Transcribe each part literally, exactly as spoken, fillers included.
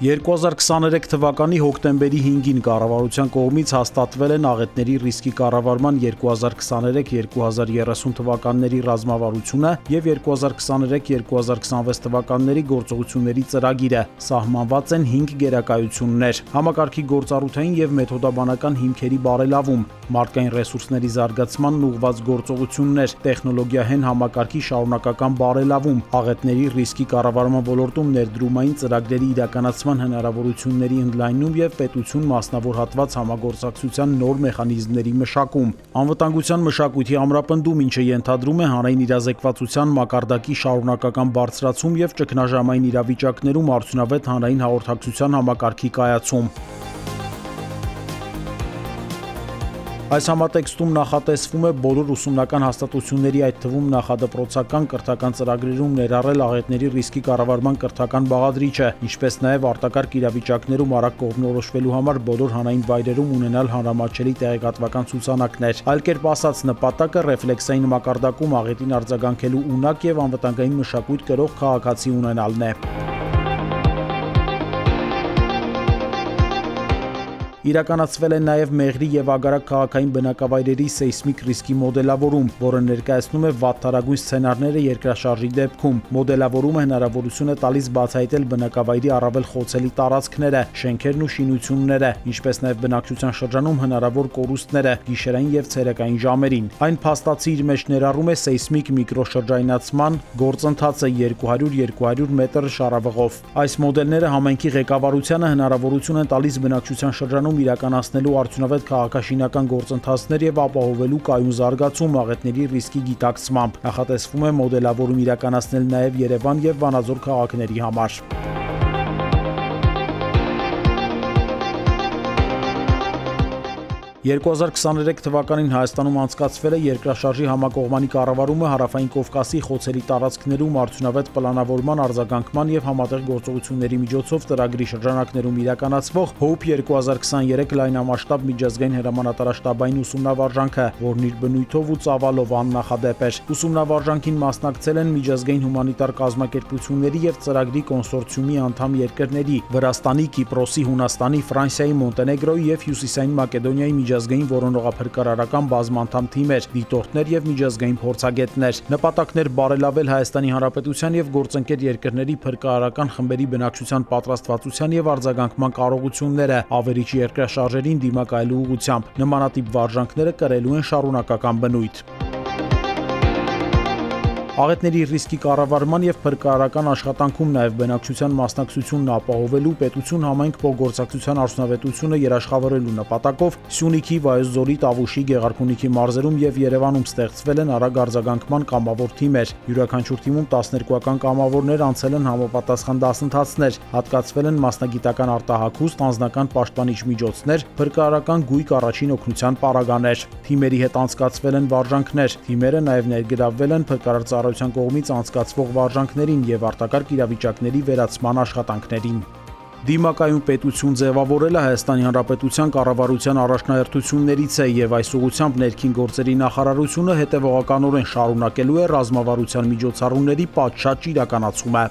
երկու հազար քսաներեք թվականի հոկտեմբերի հինգին կառավարության կողմից հաստատվել են աղետների ռիսկի կառավարման երկու հազար քսաներեք երկու հազար երեսուն թվականների ռազմավարությունը և երկու հազար քսաներեք երկու հազար քսանվեց թվականների գործողությունների ծրագիրը, սահմանված են հինգ գերակայություններ, համակարգի գործառութային և մեթոդաբանական հիմքերի բարելավում, մարդկային ռեսուրսների զարգացմանն ուղղված գործողություններ, տեխնոլոգիահեն համակարգի շարունակական բարելավում, աղետների ռիսկի կառավարման ոլորտում ներդրումային ծրագրերի իրականացման հնարավորությունների ընդլայնում և պետություն մասնավոր հատված համագործակցության նոր մեխանիզմների մշակում, անվտանգության մշակույթի ամրապնդում, ինչը ենթադրում է հանրային իրազեկվածության մակարդակի շարունակական բարձրացում և ճգնաժամային իրավիճակներում արդյունավետ հանրային հաղորդակցության համակարգի կայացում։ Այս համատեքստում նախատեսվում է բոլոր ուսումնական հաստատությունների, այդ թվում նախադպրոցական կրթական ծրագրերում ներառել աղետների ռիսկի կառավարման կրթական բաղադրիչը, ինչպես նաև արտակարգ իրավիճակներում արագ կողմնորոշվելու համար բոլոր հանրային վայրերում ունենալ հանրամատչելի տեղեկատվական ցուցանակներ։ Այլ կերպ ասած, նպատակը ռեֆլեքսային մակարդակում աղետին արձագանքելու ունակ և անվտանգային մշակույթ կրող քաղաքացի ունենալն է։ Իրականացվել է նաև մեղրի և ագարակ քաղաքային բնակավայրերի սեյսմիկ ռիսկի մոդելավորում, որը ներկայացնում է վատթարագույն սցենարները երկրաշարժի դեպքում։ Մոդելավորումը հնարավորություն է տալիս բացահայտել բնակավայրի առավել խոցելի տարածքները, շենքերն ու շինությունները, ինչպես նաև բնակչության շրջանում հնարավոր կորուստները գիշերային և ցերեկային ժամերին։ Այն փաստացի իր մեջ ներառում է սեյսմիկ միկրոշրջայնացման գործընթացը երկու հարյուր երկու հարյուր մետր շարավղով։ Այս մոդելները համայնքի ղեկավարությանը հնարավորություն են տալիս բնակչության շրջանում իրականացնելու արդյունավետ քաղաքաշինական գործընթացներ և ապահովելու կայուն զարգացում աղետների ռիսկի գիտակցմամբ։ Նախատեսվում է մոդելավորում իրականացնել նաև Երևան և Վանաձոր քաղաքների համար։ երկու հազար քսաներեք թվականին Հայաստանում անցկացվել է երկրաշարժի համակողմանի կառավարումը հարավային Կովկասի խոցելի տարածքներում արդյունավետ պլանավորման, արձագանքման և համատեղ գործողությունների միջոցով ծրագրի շրջանակներում իրականացվող հոուփ երկու հազար քսաներեք լայնամասշտաբ միջազգային հրամանատարաշտաբային ուսումնավարժանքը, որն իր բնույթով ու ծավալով աննախադեպ էր։ Ուսումնավարժանքին մասնակցել են միջազգային հումանիտար կազմակերպությունների և ծրագրի կոնսորցիումի անդամ երկրների՝ Վրաստանի, Կիպրոսի, Հունաստանի, Ֆրանսիայի, Մոնտենեգրոյի և Հյուսիսային Մակեդոնիայի միջազգային որոնողափրկարարական բազմանդամ թիմեր, դիտորդներ և միջազգային փորձագետներ։ Նպատակն էր բարելավել Հայաստանի Հանրապետության և գործընկեր երկրների փրկարարական խմբերի բնակչության պատրաստվածության և արձագանքման կարողությունները ավերիչ երկրաշարժերին դիմակայելու ուղղությամբ։ Նմանատիպ վարժանքները կրելու են շարունակական բնույթ։ Աղետների ռիսկի կառավարման և փրկարարական աշխատանքում նաև բնակչության մասնակցությունն ապահովելու, պետություն-համայնք փոխգործակցության արդյունավետությունը երաշխավորելու նպատակով Սյունիքի, Վայոց-Ձորի, Տավուշի, Գեղարքունիքի մարզերում և Երևանում ստեղծվել են արագ արձագանքման կամավոր թիմեր։ Յուրաքանչյուր թիմում տասներկուական կամավորներ անցել են համապատասխան դասընթացներ, հատկացվել են մասնագիտական արտահագուստ, անձնական պաշտպանիչ միջոցներ, փրկարարական գույք, առաջին օգնության պարագաներ։ Թիմերի հետ անցկացվել են վարժանքներ։ Թիմերը նաև ներգրավվել են փրկարար ծառայության կողմից անցկացվող վարժանքներին և արտակարգ իրավիճակների վերացման աշխատանքներին։ Դիմակայուն պետություն ձևավորելը Հայաստանի Հանրապետության կառավարության առաջնահերթություններից է և այս ուղղությամբ ներքին գործերի նախարարությունը հետևողականորեն շարունակելու է ռազմավարության միջոցառումների պատշաճ իրականացումը։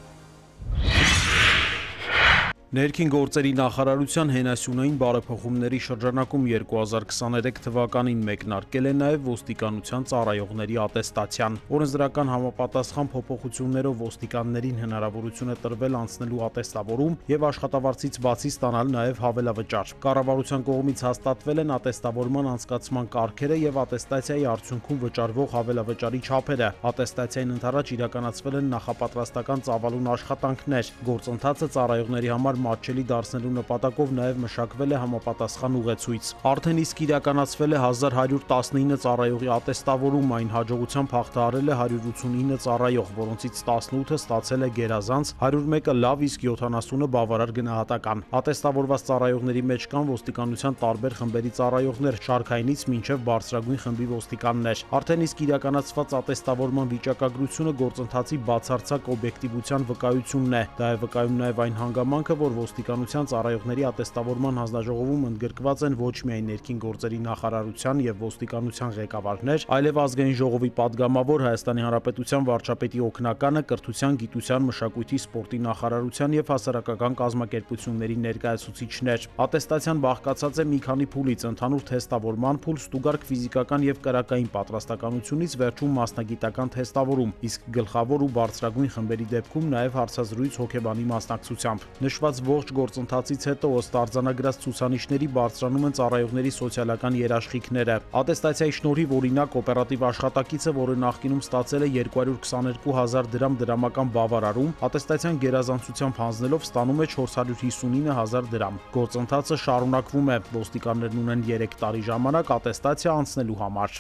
Ներքին գործերի նախարարության հենասյունային բարեփոխումների շրջանակում երկու հազար քսաներեք թվականին մեկնարկել է նաև ոստիկանության ծառայողների ատեստացիան։ Օրենսդրական համապատասխան փոփոխություններով ոստիկաններին հնարավորություն է տրվել անցնելու ատեստավորում և աշխատավարձից բացի ստանալ նաև հավելավճար։ Կառավարության կողմից հաստատվել են ատեստավորման անցկացման կարգերը և ատեստացիայի արդյունքում վճարվող հավելավճարի չափերը։ Ատեստացիային ընդառաջ իրականացվել են նախապատրաստական ծավալուն աշխատանքներ։ Գործընթացը ծառայողների համար մատչելի դարձնելու նպատակով նաև մշակվել է համապատասխան ուղեցույց։ Արդեն իսկ իրականացվել է հազար հարյուր տասնինը ծառայողի ատեստավորում, այն հաջողությամբ հաղթահարել է հարյուր ութսունինը ծառայող, որոնցից տասնութը ստացել է գերազանց, հարյուր մեկը լավ, իսկ յոթանասունը բավարար գնահատական։ Ատեստավորված ծառայողների մեջ կան ոստիկանության տարբեր խմբերի ծառայողներ, շարքայինից մինչև բարձրագույն խմբի ոստիկաններ։ Արդեն իսկ իրականացված ատեստավորման վիճակագրությունը գործընթացի բացարձակ օբյեկտիվության վկայությունն է։ Դա է վկայում նաև այն հանգամանքը, որ ոստիկանության ծառայողների ատեստավորման հանձնաժողովում ընդգրկված են ոչ միայն ներքին գործերի նախարարության եւ ոստիկանության ղեկավարներ, այլև ազգային ժողովի падգամավոր, Հայաստանի Հանրապետության վարչապետի օգնականը, կրթության, գիտության, մշակույթի, սպորտի նախարարության եւ հասարակական կազմակերպությունների ներկայացուցիչներ։ Ատեստացիան բաղկացած է մի քանի փուլից՝ ընդհանուր թեստավորման փուլ, ստուգարք ֆիզիկական եւ կրակային պատրաստականությունից, վերջում մասնագիտական թեստավորում, իսկ գլխավոր ու բարձրագույն խմբերի դեպքում նաեւ հարցազրույց հոգեբանի մասնակցությամբ։ Նշված ողջ գործընթացից հետո ըստ արձանագրած ցուցանիշների բարձրանում են ծառայողների սոցիալական երաշխիքները։ Ատեստացիայի շնորհիվ, օրինակ, օպերատիվ աշխատակիցը, որը նախկինում ստացել է երկու հարյուր քսաներկու հազար դրամ դրամական բավարարում, ատեստացիան գերազանցությամբ հանձնելով ստանում է չորս հարյուր հիսունինը հազար դրամ։ Գործընթացը շարունակվում է։ Ոստիկաններն ունեն երեք տարի ժամանակ ատեստացիա անցնելու համար։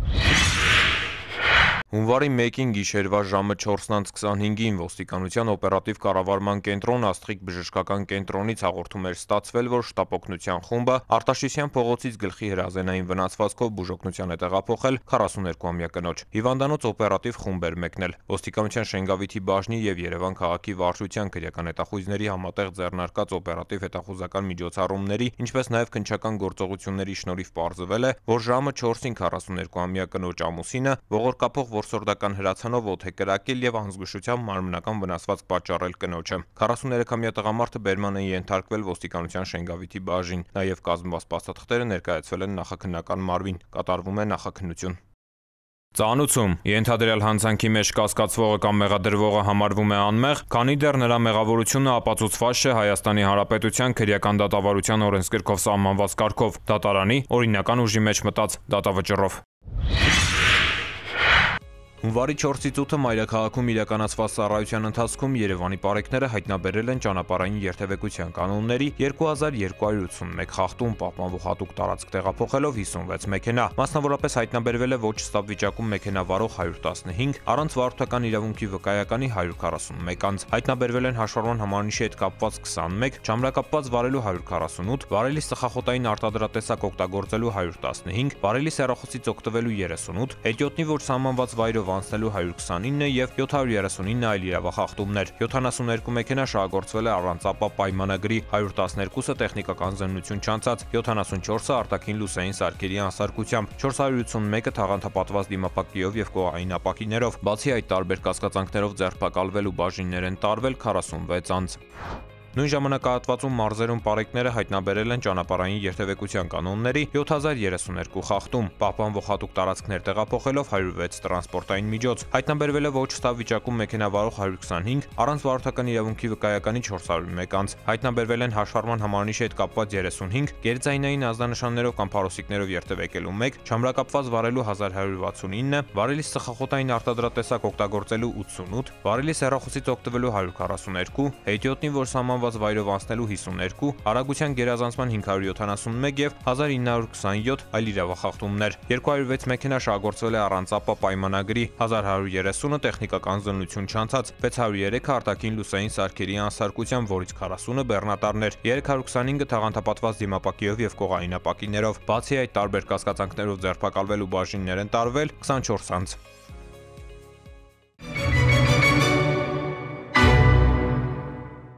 Հունվարի մեկին գիշերվա ժամը չորսն քսանհինգին ոստիկանության օպերատիվ կառավարման կենտրոն Աստղիկ բժշկական կենտրոնից հաղորդում էր ստացվել, որ շտապօգնության խումբը Արտաշիսյան փողոցից գլխի հրազենային վնասվածքով բուժօգնության է տեղափոխել քառասուներկուամյա կնոջ։ Հիվանդանոց օպերատիվ խումբ էր մեկնել։ Ոստիկանության Շենգավիթի բաժնի եւ Երևան քաղաքի վարչության քրեական հետախույզների համատեղ ձեռնարկած օպերատիվ հետախուզական միջոցառումների, ինչպես նաեւ քննչական գործողությունների շնորհիվ պարզվել է, որ ժամը չորսին քառասուներկուամյա կնոջ ամուսինը ողորկափող որսորդական հրացանով օդ է կրակել եւ անզգուշությամբ մարմնական վնասվածք պատճառել կնոջը։ քառասուներեքամյա տղամարդը բերման է ենթարկվել ոստիկանության Շենգավիթի բաժին, նաեւ կազմված փաստաթղթերը ներկայացվել են նախաքննական մարմին, կատարվում է նախաքննություն։ Ծանուցում ենթադրյալ հանցանքի մեջ կասկածվողը կամ մեղադրվողը համարվում է անմեղ, քանի դեռ նրա մեղավորությունը ապացուցված չէ Հայաստանի Հանրապետության քրեական դատավարության օրենսգրքով սահմանված կարգով, դատարանի օրինական ուժի մեջ մտած դատավճռով։ Հունվարի չորսից ութը մայրաքաղաքում իրականացված ծառայության ընթացքում Երևանի պարեկները հայտնաբերել են ճանապարհային երթևեկության կանոնների երկու հազար երկու հարյուր ութսունմեկ խախտում, պահպանվող հատուկ տարածք տեղափոխելով հիսունվեց մեքենա։ Մասնավորապես հայտնաբերվել է ոչ ստապ վիճակում մեքենա վարող հարյուր տասնհինգ, առանց վարորդական իրավունքի վկայականի հարյուր քառասունմեկ անձ։ Հայտնաբերվել են հաշվառման համանիշի հետ կապված քսանմեկ, չամրակապված վարելու հարյուր քառասունութ, վարելի սխախոտային արտադրատեսակ օգտագործելու հարյուր տասնհինգ, վարելի սեռախոսից օգտվելու երեսունութ, հետիոտնի ոչ սահմանված վայրով անցնելու հարյուր քսանինը եւ յոթ հարյուր երեսունինը այլ իրավախախտումներ։ յոթանասուններկու մեքենա շահագործվել է առանց ապա պայմանագրի, հարյուր տասներկուսը տեխնիկական զննություն չանցած, յոթանասունչորսը արտաքին լուսային սարքերի անսարքությամբ, չորս հարյուր ութսունմեկը թաղանթապատված դիմապակիով եւ կողային ապակիներով։ Բացի այդ, տարբեր կասկածանքներով ձերբակալվել ու բաժիններ են տարվել քառասունվեց անձ։ Նույն ժամանակահատվածում մարզերում պարեկները հայտնաբերել են ճանապարհային երթևեկության կանոնների յոթ հազար երեսուներկու խախտում, պահպանվող հատուկ տարածքներ տեղափոխելով հարյուր վեց տրանսպորտային միջոց։ Հայտնաբերվել է ոչ ստապ վիճակում մեքենա վարող հարյուր քսանհինգ, առանց վարորդական իրավունքի վկայականի չորս հարյուր մեկ անձ։ Հայտնաբերվել են հաշվառման համանիշի հետ կապված երեսունհինգ, գերձայնային ազդանշաններով կամ փարոսիկներով երթևեկելու մեկ, չամրակապված վարելու հազար հարյուր վաթսունինը, վարելի սխախոտային արտադրատեսակ օգտագործելու ութսունութ, վարելի սեռախոսից օգտվելու հարյուր քառասուներկու, հետիոտնի որ սահմանված վայրով անցնելու հիսուներկու, արագության գերազանցման հինգ հարյուր յոթանասունմեկ եւ հազար ինը հարյուր քսանյոթ այլ իրավախախտումներ։ երկու հարյուր վեց մեքենա շահագործվել է առանց ապա պայմանագրի, հազար հարյուր երեսունը տեխնիկական զննություն չանցած, վեց հարյուր երեքը արտաքին լուսային սարքերի անսարքությամբ, որից քառասունը բեռնատարներ, երեք հարյուր քսանհինգը թաղանթապատված դիմապակիով եւ կողային ապակիներով։ Բացի այդ, տարբեր կասկածանքներով ձերբակալվել ու բաժիններ են տարվել քսանչորս անձ։